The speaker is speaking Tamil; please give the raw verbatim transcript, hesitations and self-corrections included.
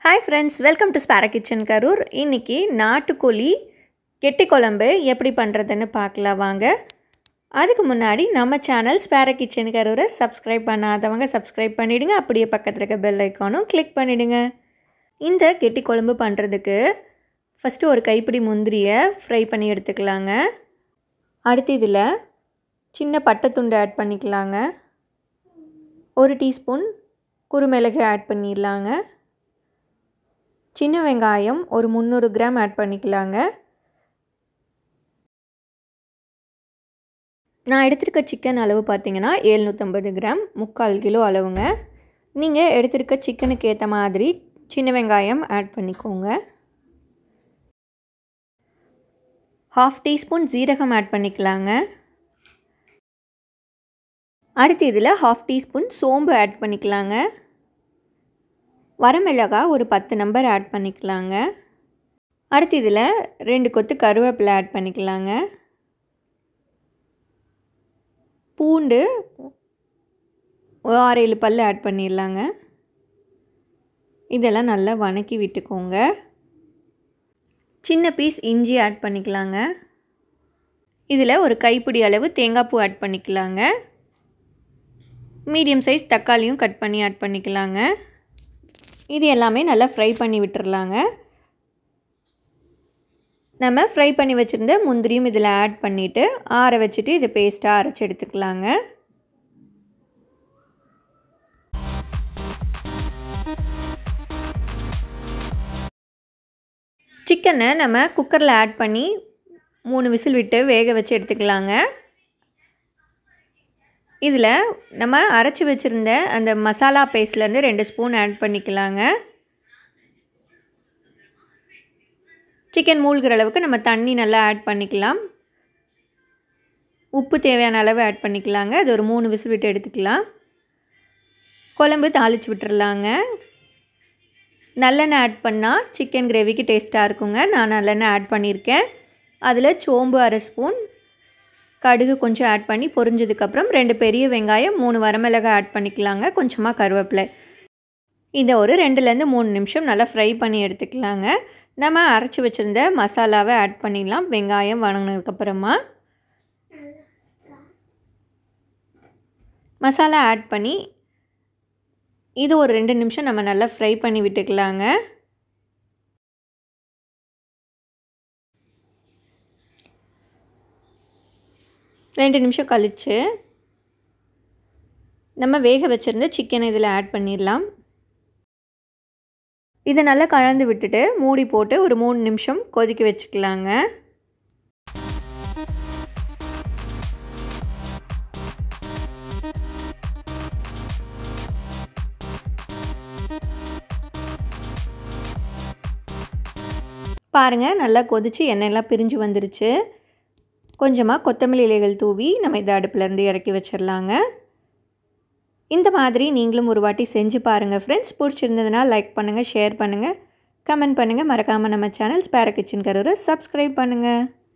Hi friends, welcome to Spara Kitchen Karur. இன்னைக்கு நாட்டுக்கோழி கெட்டி குழம்பு எப்படி பண்றதுன்னு பார்க்கலாம் வாங்க. அதுக்கு முன்னாடி நம்ம channel Spara Kitchen Karur subscribe பண்ணாதவங்க சப்ஸ்கிரைப் பண்ணிடுங்க. அப்படியே பக்கத்துல இருக்க பெல் ஐகானும் கிளிக் பண்ணிடுங்க. இந்த கெட்டி குழம்பு பண்றதுக்கு ஃபர்ஸ்ட் ஒரு கைப்பிடி முந்திரியை ஃப்ரை பண்ணி எடுத்துக்கலாங்க. அடுத்து இதில் சின்ன பட்டை துண்டு ஆட் பண்ணிக்கலாங்க. ஒரு டீஸ்பூன் குருமிளகு ஆட் பண்ணிடலாங்க. சின்ன வெங்காயம் ஒரு முந்நூறு கிராம் ஆட் பண்ணிக்கலாங்க. நான் எடுத்திருக்க சிக்கன் அளவு பார்த்தீங்கன்னா எழுநூற்றம்பது கிராம், முக்கால் கிலோ அளவுங்க. நீங்கள் எடுத்திருக்க சிக்கனுக்கு ஏற்ற மாதிரி சின்ன வெங்காயம் ஆட் பண்ணிக்கோங்க. ஹாஃப் டீஸ்பூன் ஜீரகம் ஆட் பண்ணிக்கலாங்க. அடுத்து இதில் ஹாஃப் டீஸ்பூன் சோம்பு ஆட் பண்ணிக்கலாங்க. வரமிளகாய் ஒரு பத்து நம்பர் ஆட் பண்ணிக்கலாங்க. அடுத்து இதில் ரெண்டு கொத்து கருவேப்பிலை ஆட் பண்ணிக்கலாங்க. பூண்டு ஆறு ஏழு பல் ஆட் பண்ணிடலாங்க. இதெல்லாம் நல்லா வணக்கி விட்டுக்கோங்க. சின்ன பீஸ் இஞ்சி ஆட் பண்ணிக்கலாங்க. இதில் ஒரு கைப்பிடி அளவு தேங்காய் பூ ஆட் பண்ணிக்கலாங்க. மீடியம் சைஸ் தக்காளியும் கட் பண்ணி ஆட் பண்ணிக்கலாங்க. இது எல்லாமே நல்லா ஃப்ரை பண்ணி விட்டுறலாங்க. நம்ம ஃப்ரை பண்ணி வச்சுருந்த முந்திரியும் இதில் ஆட் பண்ணிவிட்டு ஆற வச்சுட்டு இதை பேஸ்ட்டாக அரைச்சி எடுத்துக்கலாங்க. சிக்கனை நம்ம குக்கரில் ஆட் பண்ணி மூணு விசில் விட்டு வேக வச்சு எடுத்துக்கலாங்க. இதில் நம்ம அரைச்சி வச்சுருந்த அந்த மசாலா பேஸ்ட்லேருந்து ரெண்டு ஸ்பூன் ஆட் பண்ணிக்கலாங்க. சிக்கன் மூழ்கிற அளவுக்கு நம்ம தண்ணி நல்லா ஆட் பண்ணிக்கலாம். உப்பு தேவையான அளவு ஆட் பண்ணிக்கலாங்க. அது ஒரு மூணு விசில் விட்டு எடுத்துக்கலாம். குழம்பு தாளித்து விட்டுறலாங்க. நல்லெண்ணெய் ஆட் பண்ணால் சிக்கன் கிரேவிக்கு டேஸ்ட்டாக இருக்குங்க. நான் நல்லெண்ணெய் ஆட் பண்ணியிருக்கேன். அதில் சோம்பு அரை ஸ்பூன், கடுகு கொஞ்சம் ஆட் பண்ணி பொரிஞ்சதுக்கப்புறம் ரெண்டு பெரிய வெங்காயம், மூணு வரமிளகாய் ஆட் பண்ணிக்கலாங்க. கொஞ்சமாக கருவேப்பிலை. இதை ஒரு ரெண்டுலேருந்து மூணு நிமிஷம் நல்லா ஃப்ரை பண்ணி எடுத்துக்கலாங்க. நம்ம அரைச்சி வச்சுருந்த மசாலாவை ஆட் பண்ணிடலாம். வெங்காயம் வணங்கினதுக்கப்புறமா மசாலா ஆட் பண்ணி இது ஒரு ரெண்டு நிமிஷம் நம்ம நல்லா ஃப்ரை பண்ணி விட்டுக்கலாங்க. ரெண்டு நிமிஷம் கழித்து நம்ம வேக வச்சுருந்த சிக்கனை இதில் ஆட் பண்ணிடலாம். இதை நல்லா கலந்து விட்டுட்டு மூடி போட்டு ஒரு மூணு நிமிஷம் கொதிக்க வச்சுக்கலாங்க. பாருங்கள், நல்லா கொதித்து எண்ணெயெல்லாம் பிரிஞ்சு வந்துருச்சு. கொஞ்சமாக கொத்தமல்லி இலைகள் தூவி நம்ம இதை அடுப்புலேருந்து இறக்கி வச்சிடலாங்க. இந்த மாதிரி நீங்களும் ஒரு வாட்டி செஞ்சு பாருங்கள் ஃப்ரெண்ட்ஸ். பிடிச்சிருந்ததுன்னா லைக் பண்ணுங்கள், ஷேர் பண்ணுங்கள், கமெண்ட் பண்ணுங்கள். மறக்காமல் நம்ம சேனல் ஸ்பேரா கிச்சன் கரூரை சப்ஸ்கிரைப் பண்ணுங்கள்.